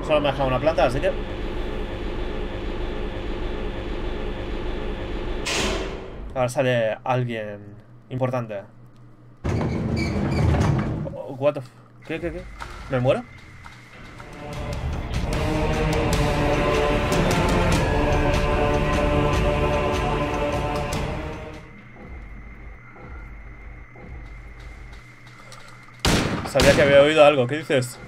Solo me ha dejado una planta, así que... Ahora sale alguien importante. Oh, what the ¿Qué? ¿Me muero? Sabía que había oído algo. ¿Qué dices?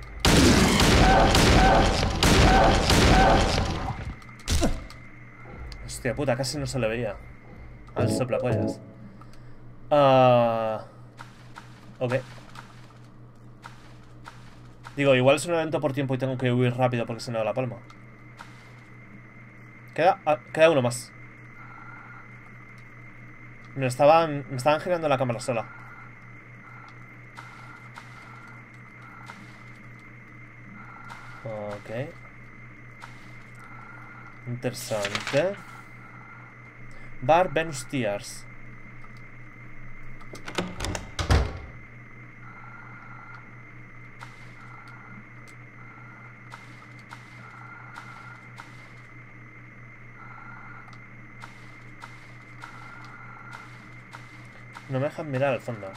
Hostia puta, casi no se le veía al soplapollas. Ok. Digo, igual es un evento por tiempo y tengo que huir rápido porque se me da la palma. Queda uno más. Me estaban girando la cámara sola. Ok. Interesante. Bar Venus Tears. No me dejan mirar al fondo.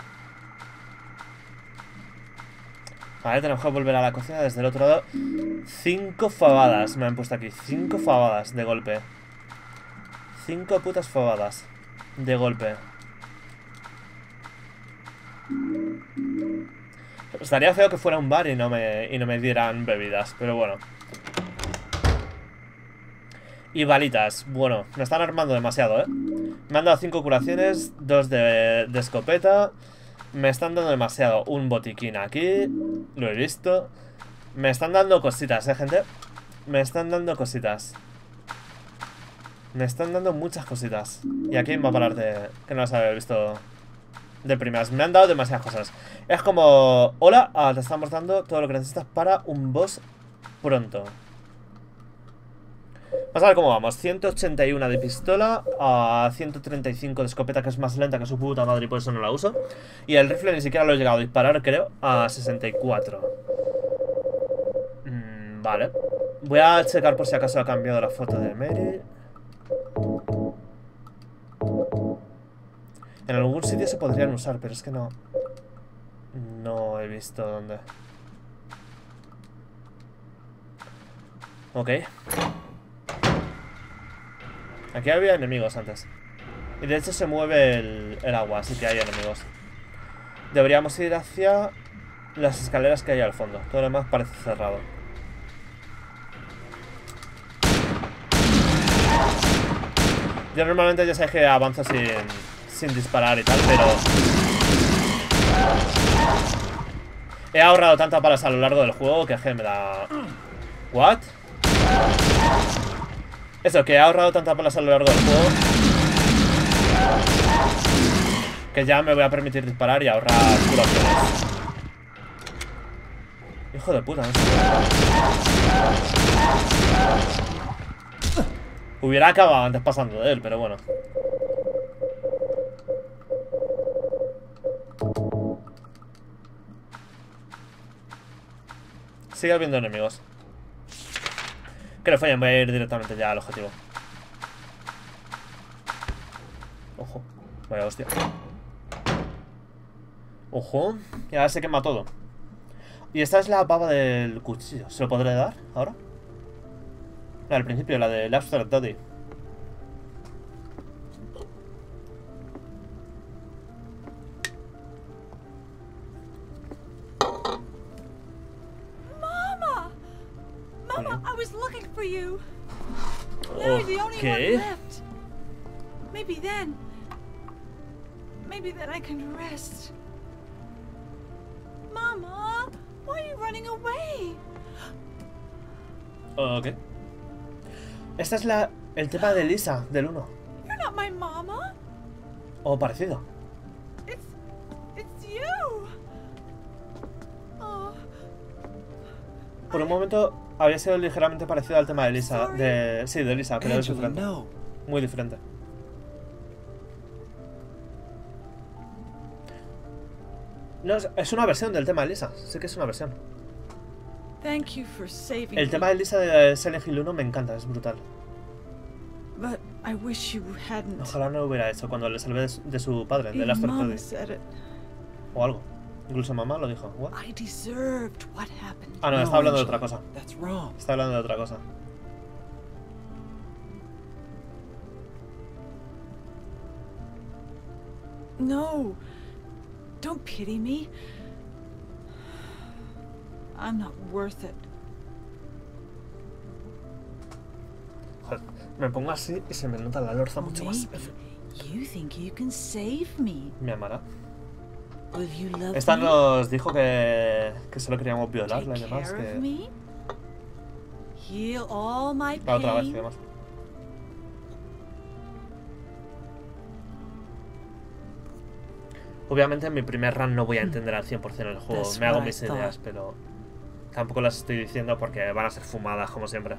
Vale, tenemos que volver a la cocina desde el otro lado. 5 fabadas me han puesto aquí. 5 fabadas de golpe. 5 putas fabadas de golpe. Estaría feo que fuera un bar y no me dieran bebidas, pero bueno. Y balitas. Bueno, me están armando demasiado, ¿eh? Me han dado 5 curaciones, 2 de escopeta. Me están dando demasiado. Un botiquín aquí. Lo he visto. Me están dando cositas, gente. Me están dando cositas. Me están dando muchas cositas. Y aquí va a parar de... que no las había visto de primeras. Me han dado demasiadas cosas. Es como... Hola, te estamos dando todo lo que necesitas para un boss pronto. Vamos a ver cómo vamos. 181 de pistola a 135 de escopeta, que es más lenta que su puta madre y por eso no la uso. Y el rifle ni siquiera lo he llegado a disparar, creo, a 64. Vale. Voy a checar por si acaso ha cambiado la foto de Mary. En algún sitio se podrían usar, pero es que no... No he visto dónde. Ok. Aquí había enemigos antes. Y de hecho se mueve el agua, así que hay enemigos. Deberíamos ir hacia las escaleras que hay al fondo. Todo lo demás parece cerrado. Yo normalmente ya sé que avanzo sin disparar y tal, pero... He ahorrado tantas balas a lo largo del juego que me da... ¿What? Eso, que he ahorrado tantas balas a lo largo del juego que ya me voy a permitir disparar y ahorrar curaciones. Hijo de puta, no sé. Hubiera acabado antes pasando de él, pero bueno. Sigue habiendo enemigos. Que le fallen, voy a ir directamente ya al objetivo. Ojo, vaya hostia. Ojo, y ahora se quema todo. Y esta es la baba del cuchillo. ¿Se lo podré dar ahora? No, al principio, la de Abstract Daddy. Mama, I was looking for you. Now you're the only one left. Maybe then I can rest. Mama, why are you running away? Ok. Esta es el tema de Lisa, del 1. You're not my mama. O parecido. It's you. Oh. Por un momento había sido ligeramente parecido al tema de Lisa. Sí, de Lisa, pero es diferente. Muy diferente. No, es una versión del tema de Lisa. Sé que es una versión. Thank you for saving El tema de Lisa de Silent Hill 1 me encanta, es brutal. But I wish you hadn't. Ojalá no lo hubiera hecho cuando le salvé de su padre, de Last Mama Freddy. said it. O algo. Incluso mamá lo dijo. ¿What? I deserved what happened. Ah, no, está hablando de otra cosa. That's wrong. Está hablando de otra cosa. No. Don't pity me. I'm not worth it. Joder, me pongo así y se me nota la lorza mucho más. Maybe you think you can save me. Me amará. Will you love Esta me? nos dijo que solo queríamos violarla y Take demás. care of Que me? Heal all my la otra vez y pain? demás. Obviamente en mi primer run no voy a entender al 100% el juego. That's Me hago what I mis thought. ideas, pero tampoco las estoy diciendo porque van a ser fumadas como siempre.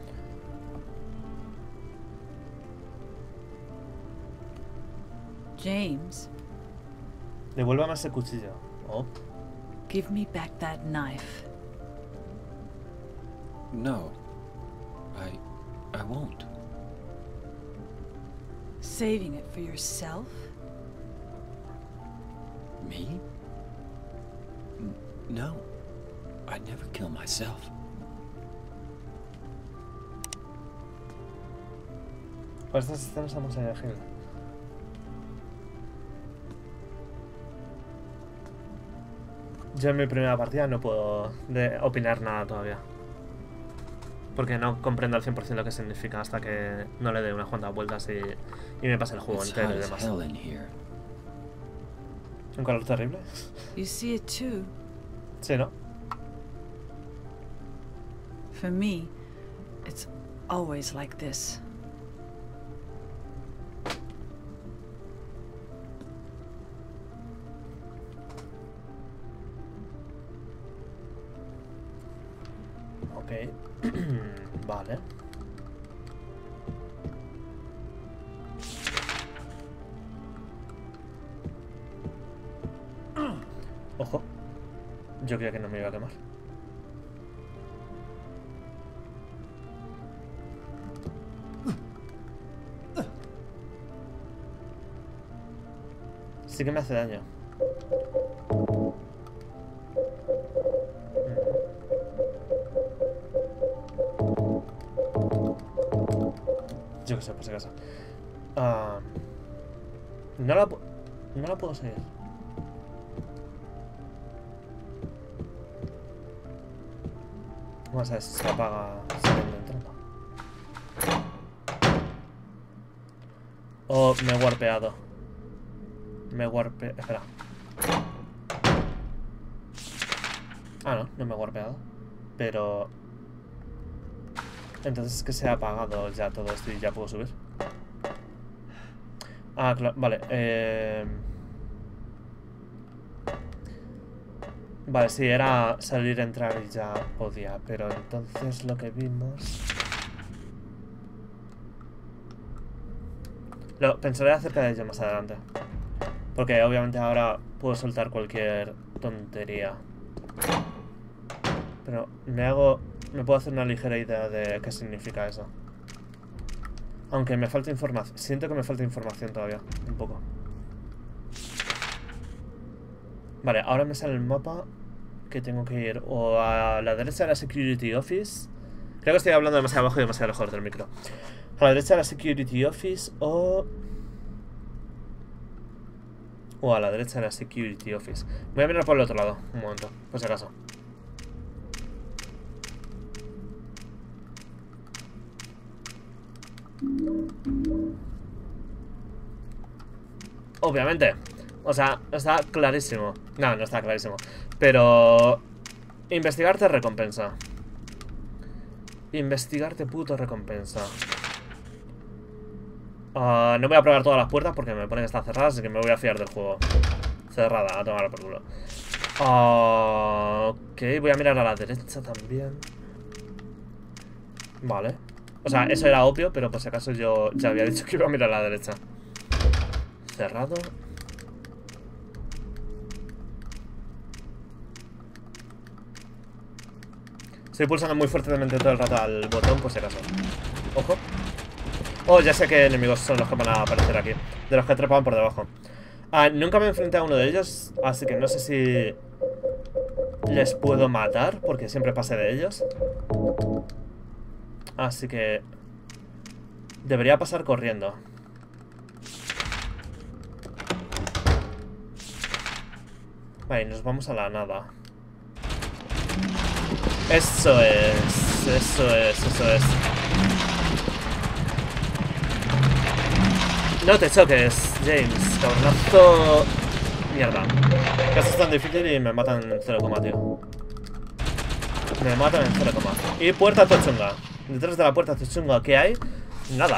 James, Devuélvame ese cuchillo. Oh. give me back that knife. No. I won't. Saving it for yourself? Me? No. I'd never kill myself. Pues estas escenas estamos en el Hill. Yo en mi primera partida no puedo opinar nada todavía. Porque no comprendo al 100% lo que significa hasta que no le dé unas cuantas vueltas y me pase el juego It's entero hot y as demás. hell in here. Un calor terrible. You see it too. Sí, ¿no? For me, it's always like this. Ok. Vale. Ojo. Yo creía que no me iba a quemar. Sí que me hace daño. Yo que sé, por si acaso. No la puedo seguir. Vamos a ver si se apaga saliendo entrando. Oh, me he warpeado. Espera. Ah, no me he warpeado. Pero... Entonces es que se ha apagado ya todo esto y ya puedo subir. Ah, claro, vale. Vale, sí, era salir, entrar y ya podía. Pero entonces lo que vimos... Lo pensaré acerca de ello más adelante. Porque obviamente ahora puedo soltar cualquier tontería. Pero me puedo hacer una ligera idea de qué significa eso. Aunque me falta información. Siento que me falta información todavía. Un poco. Vale, ahora me sale el mapa que tengo que ir o a la derecha de la Security Office. Creo que estoy hablando demasiado abajo y demasiado lejos del micro. A la derecha de la Security Office o a la derecha de la Security Office. Voy a mirar por el otro lado, un momento, por si acaso. Obviamente. O sea, está clarísimo. No, no está clarísimo. Pero... Investigarte recompensa. Investigarte puto recompensa. No voy a probar todas las puertas porque me pone que están cerradas, así que me voy a fiar del juego. Cerrada, a tomar por culo. Ok, voy a mirar a la derecha también. Vale. O sea, eso era obvio, pero por si acaso yo ya había dicho que iba a mirar a la derecha. Cerrado. Estoy pulsando muy fuertemente todo el rato al botón, por si acaso. Ojo. Oh, ya sé qué enemigos son los que van a aparecer aquí. De los que trepan por debajo. Nunca me enfrenté a uno de ellos, así que no sé si les puedo matar, porque siempre pasé de ellos. Así que debería pasar corriendo. Vale, nos vamos a la nada. Eso es. Eso es, eso es. No te choques, James, cabronazo. Mierda. Casi es tan difícil y me matan en 0, tío. Me matan en 0. Y puerta tochunga. Detrás de la puerta tochunga, ¿qué hay? Nada.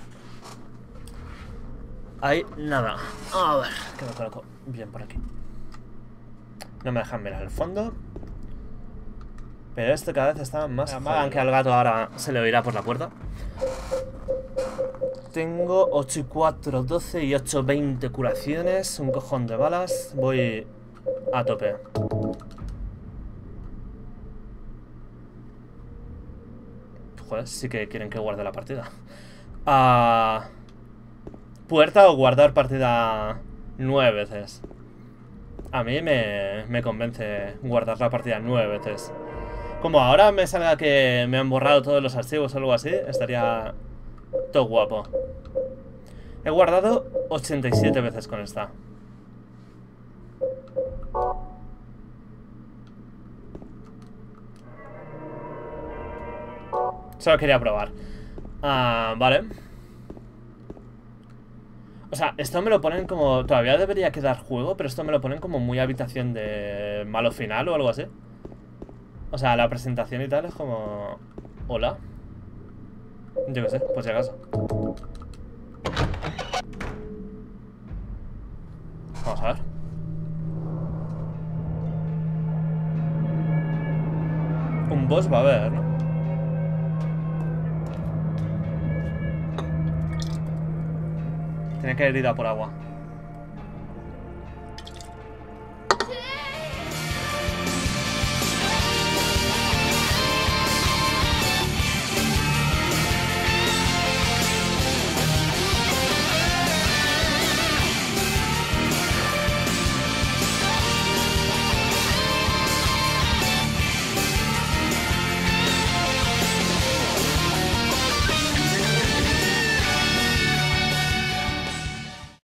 Hay nada. A ver, que me coloco bien por aquí. No me dejan mirar al fondo. Pero esto cada vez está más jodido. Que al gato ahora se le oirá por la puerta. Tengo 8 y 4, 12 y 8, 20 curaciones. Un cojón de balas. Voy a tope. Joder, sí que quieren que guarde la partida. Puerta o guardar partida 9 veces. A mí me convence guardar la partida 9 veces. Como ahora me salga que me han borrado todos los archivos o algo así, estaría todo guapo. He guardado 87 veces con esta. Solo quería probar. Vale. O sea, esto me lo ponen como... Todavía debería quedar juego, pero esto me lo ponen como muy habitación de malo final o algo así. O sea, la presentación y tal es como... Hola. Yo qué sé, por si acaso. Vamos a ver. Un boss va a haber, ¿no? Tiene que ir a por agua.